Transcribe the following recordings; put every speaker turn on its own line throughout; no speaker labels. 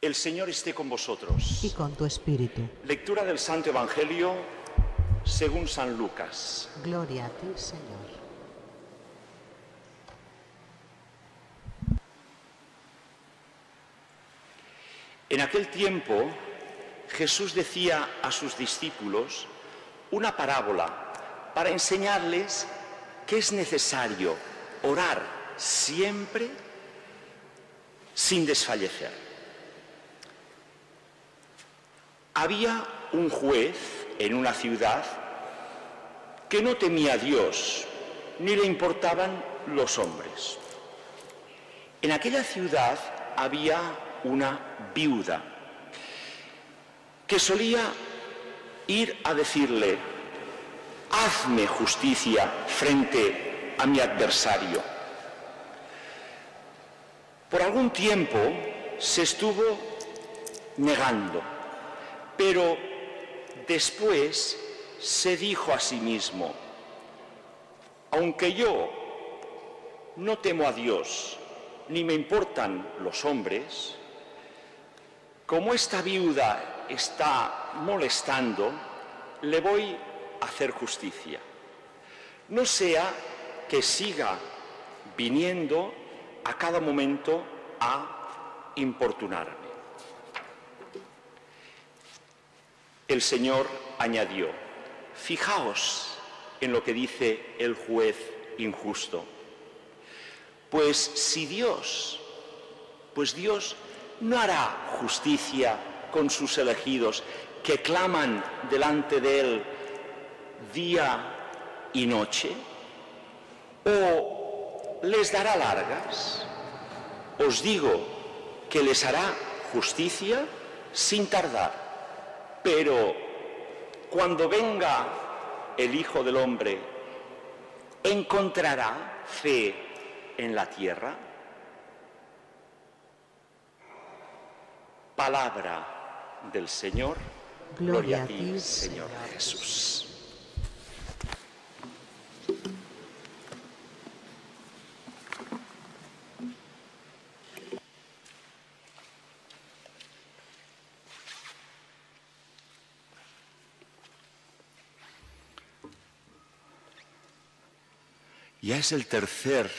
El Señor esté con vosotros.
Y con tu espíritu.
Lectura del Santo Evangelio según San Lucas.
Gloria a ti, Señor.
En aquel tiempo, Jesús decía a sus discípulos una parábola para enseñarles que es necesario orar siempre sin desfallecer. Había un juez en una ciudad que no temía a Dios, ni le importaban los hombres. En aquella ciudad había una viuda que solía ir a decirle: hazme justicia frente a mi adversario. Por algún tiempo se estuvo negando, pero después se dijo a sí mismo: aunque yo no temo a Dios, ni me importan los hombres, como esta viuda está molestando, le voy a hacer justicia. No sea que siga viniendo a cada momento a importunarme. El Señor añadió: fijaos en lo que dice el juez injusto. Pues Dios no hará justicia con sus elegidos que claman delante de Él día y noche, o les dará largas. Os digo que les hará justicia sin tardar. Pero cuando venga el Hijo del Hombre, ¿encontrará fe en la tierra? Palabra del Señor. Gloria a ti, Señor Jesús. Ya es el tercer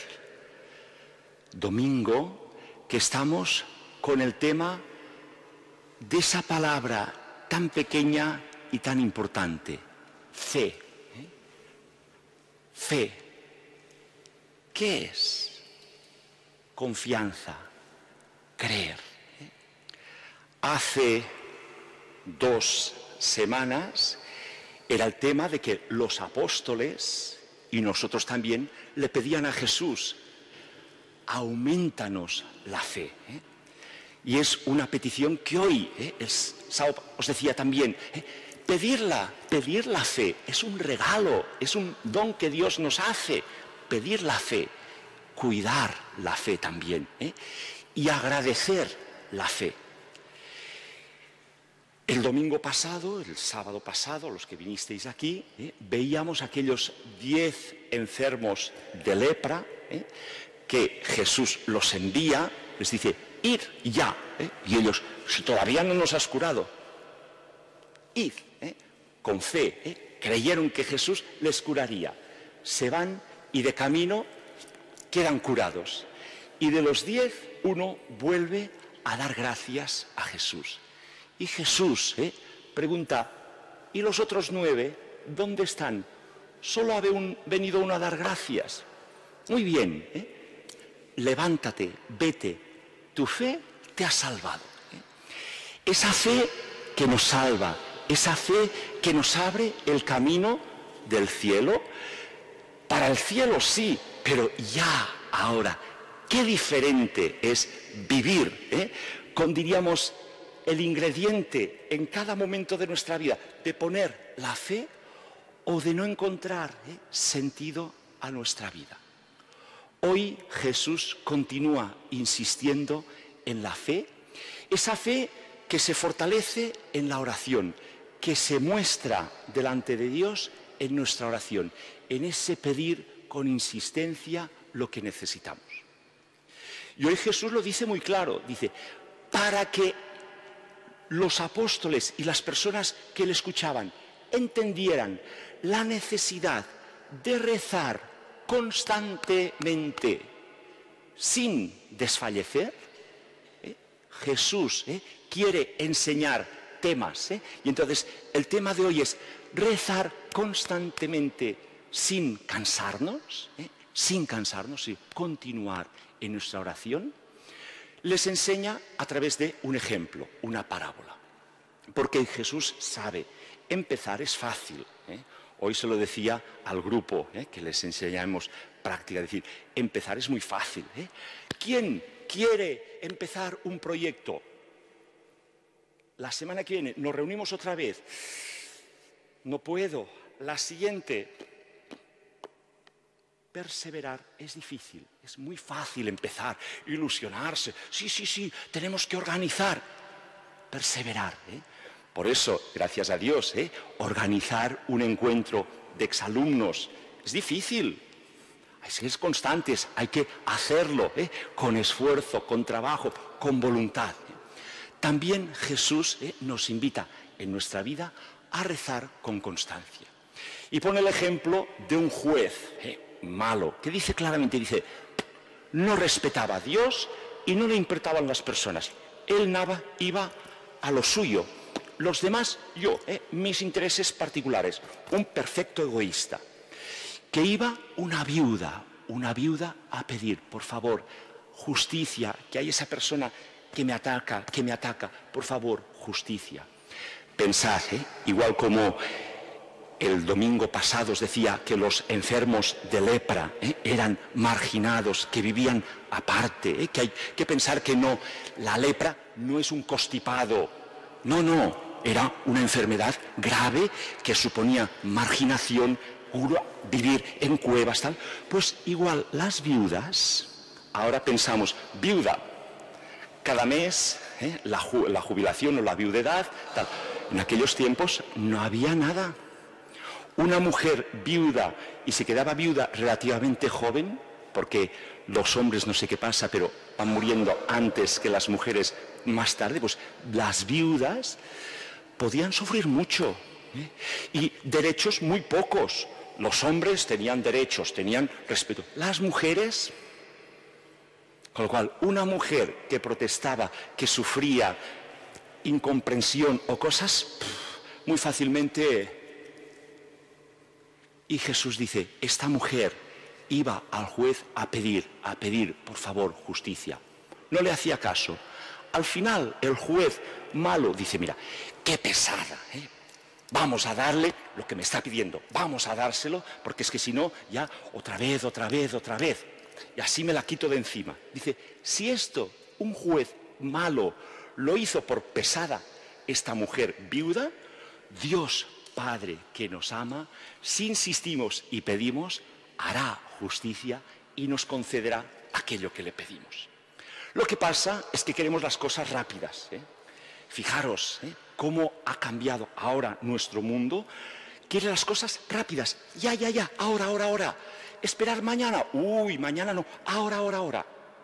domingo que estamos con el tema de esa palabra tan pequeña y tan importante: fe. Fe. ¿Qué es? Confianza, creer. Hace 2 semanas era el tema de que los apóstoles y nosotros también le pedían a Jesús: aumentanos la fe. Y es una petición que hoy, os decía también, pedir la fe es un regalo, es un don que Dios nos hace. Pedir la fe, cuidar la fe también, y agradecer la fe. El domingo pasado, el sábado pasado, los que vinisteis aquí, veíamos aquellos 10 enfermos de lepra, que Jesús los envía, les dice: id ya. Y ellos: si todavía no nos has curado, id. Con fe, creyeron que Jesús les curaría. Se van y de camino quedan curados. Y de los 10, uno vuelve a dar gracias a Jesús. Y Jesús pregunta: ¿y los otros 9 dónde están? Solo ha venido uno a dar gracias. Muy bien, levántate, vete, tu fe te ha salvado. Esa fe que nos salva, esa fe que nos abre el camino del cielo. Para el cielo sí, pero ya ahora, qué diferente es vivir, con, diríamos, el ingrediente en cada momento de nuestra vida de poner la fe o de no encontrar sentido a nuestra vida. Hoy Jesús continúa insistiendo en la fe, esa fe que se fortalece en la oración, que se muestra delante de Dios en nuestra oración, en ese pedir con insistencia lo que necesitamos. Y hoy Jesús lo dice muy claro, dice: para que los apóstoles y las personas que le escuchaban entendieran la necesidad de rezar constantemente sin desfallecer, Jesús quiere enseñar temas. Y entonces el tema de hoy es rezar constantemente sin cansarnos, y continuar en nuestra oración. Les enseña a través de un ejemplo, una parábola. Porque Jesús sabe, empezar es fácil. Hoy se lo decía al grupo que les enseñamos práctica, decir, empezar es muy fácil. ¿Quién quiere empezar un proyecto? La semana que viene nos reunimos otra vez. No puedo. La siguiente. Perseverar es difícil, es muy fácil empezar, ilusionarse. Sí, tenemos que organizar. Perseverar. Por eso, gracias a Dios, organizar un encuentro de exalumnos es difícil. Hay que ser constantes, hay que hacerlo con esfuerzo, con trabajo, con voluntad. También Jesús nos invita en nuestra vida a rezar con constancia. Y pone el ejemplo de un juez malo, que dice claramente, no respetaba a Dios y no le importaban las personas. Él iba a lo suyo. Los demás, yo, mis intereses particulares. Un perfecto egoísta. Que iba una viuda a pedir, por favor, justicia, que hay esa persona que me ataca, por favor, justicia. Pensad, igual como el domingo pasado os decía que los enfermos de lepra eran marginados, que vivían aparte, que hay que pensar que no, la lepra no es un constipado, no. Era una enfermedad grave que suponía marginación, vivir en cuevas, tal. Pues igual las viudas, ahora pensamos, viuda, cada mes la jubilación o la viudedad, tal. En aquellos tiempos no había nada. Una mujer viuda y se quedaba viuda relativamente joven, porque los hombres no sé qué pasa, pero van muriendo antes que las mujeres más tarde, pues las viudas podían sufrir mucho y derechos muy pocos. Los hombres tenían derechos, tenían respeto. Las mujeres, con lo cual una mujer que protestaba, que sufría incomprensión o cosas, muy fácilmente. Y Jesús dice, esta mujer iba al juez a pedir, por favor, justicia. No le hacía caso. Al final, el juez malo dice, mira, qué pesada, vamos a darle lo que me está pidiendo, vamos a dárselo, porque es que si no, ya otra vez, y así me la quito de encima. Dice, si esto, un juez malo, lo hizo por pesada esta mujer viuda, Dios Padre que nos ama, si insistimos y pedimos, hará justicia y nos concederá aquello que le pedimos. Lo que pasa es que queremos las cosas rápidas. Fijaros cómo ha cambiado ahora nuestro mundo. Quiere las cosas rápidas. Ya, ahora. Esperar mañana. Mañana no. Ahora.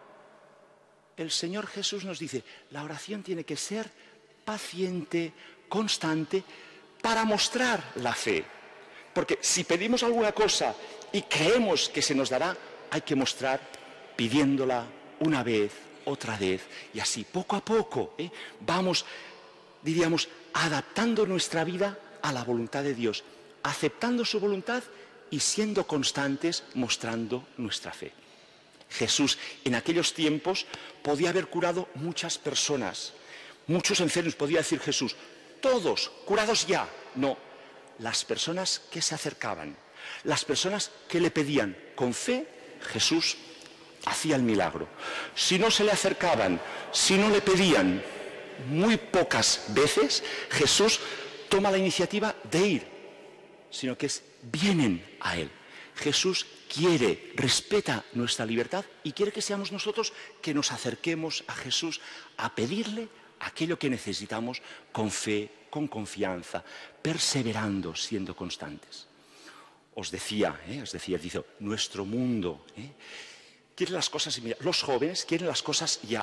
El Señor Jesús nos dice, la oración tiene que ser paciente, constante, para mostrar la fe. Porque si pedimos alguna cosa y creemos que se nos dará, hay que mostrar pidiéndola una vez, otra vez, y así poco a poco vamos, diríamos, adaptando nuestra vida a la voluntad de Dios, aceptando su voluntad y siendo constantes mostrando nuestra fe. Jesús en aquellos tiempos podía haber curado muchas personas, muchos enfermos, podía decir Jesús, todos curados ya. No, las personas que se acercaban, las personas que le pedían con fe, Jesús hacía el milagro. Si no se le acercaban, si no le pedían, muy pocas veces Jesús toma la iniciativa de ir, sino que vienen a Él. Jesús quiere, respeta nuestra libertad y quiere que seamos nosotros que nos acerquemos a Jesús a pedirle aquello que necesitamos con fe, con confianza, perseverando, siendo constantes. Os decía, dice, nuestro mundo quiere las cosas, mira, los jóvenes quieren las cosas ya,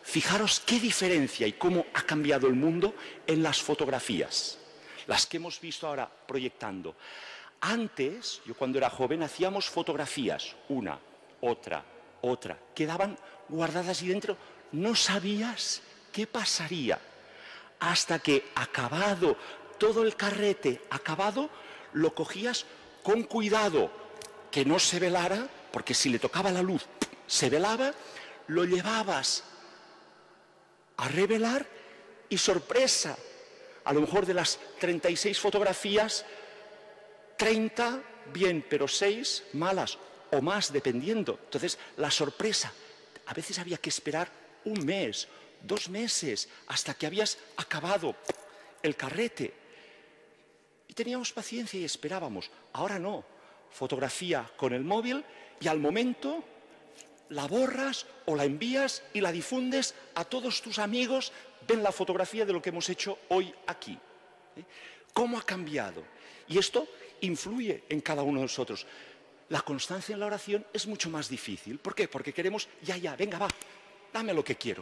Fijaros qué diferencia y cómo ha cambiado el mundo en las fotografías, las que hemos visto ahora proyectando. Antes, yo cuando era joven, hacíamos fotografías, una, otra, quedaban guardadas y dentro no sabías qué pasaría, hasta que acabado todo el carrete, lo cogías con cuidado, que no se velara, porque si le tocaba la luz, se velaba, lo llevabas a revelar y sorpresa, a lo mejor de las 36 fotografías, 30 bien, pero 6 malas o más, dependiendo. Entonces, la sorpresa, a veces había que esperar 1 mes, 2 meses, hasta que habías acabado el carrete. Y teníamos paciencia y esperábamos. Ahora no, fotografía con el móvil y al momento la borras o la envías y la difundes a todos tus amigos. Ven la fotografía de lo que hemos hecho hoy aquí. ¿Cómo ha cambiado? Y esto influye en cada uno de nosotros. La constancia en la oración es mucho más difícil. ¿Por qué? Porque queremos, venga, va, dame lo que quiero.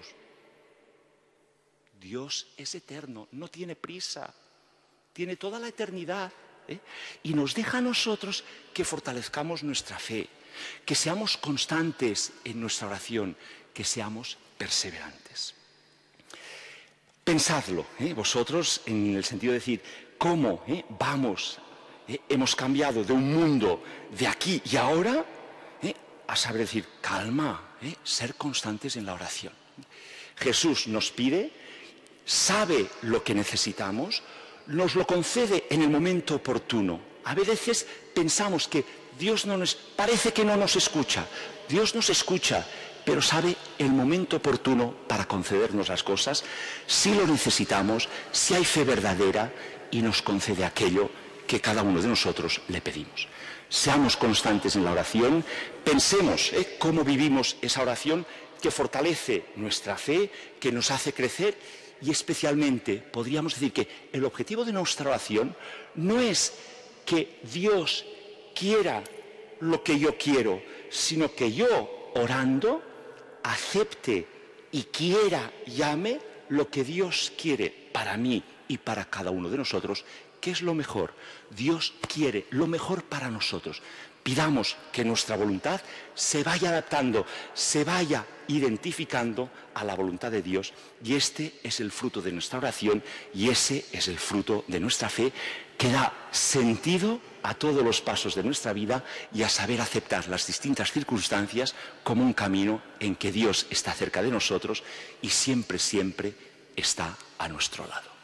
Dios es eterno, no tiene prisa, tiene toda la eternidad, y nos deja a nosotros que fortalezcamos nuestra fe, que seamos constantes en nuestra oración, que seamos perseverantes. Pensadlo, vosotros, en el sentido de decir, ¿cómo hemos cambiado de un mundo de aquí y ahora a saber decir, calma, ser constantes en la oración? Jesús nos pide, sabe lo que necesitamos, nos lo concede en el momento oportuno. A veces pensamos que Dios parece que no nos escucha. Dios nos escucha, pero sabe el momento oportuno para concedernos las cosas, si lo necesitamos, si hay fe verdadera, y nos concede aquello que cada uno de nosotros le pedimos. Seamos constantes en la oración, pensemos cómo vivimos esa oración que fortalece nuestra fe, que nos hace crecer, y especialmente podríamos decir que el objetivo de nuestra oración no es que Dios quiera lo que yo quiero, sino que yo, orando, acepte y quiera y ame lo que Dios quiere para mí y para cada uno de nosotros, que es lo mejor. Dios quiere lo mejor para nosotros. Pidamos que nuestra voluntad se vaya adaptando, se vaya identificando a la voluntad de Dios, y este es el fruto de nuestra oración y ese es el fruto de nuestra fe, que da sentido a todos los pasos de nuestra vida y a saber aceptar las distintas circunstancias como un camino en que Dios está cerca de nosotros y siempre, siempre está a nuestro lado.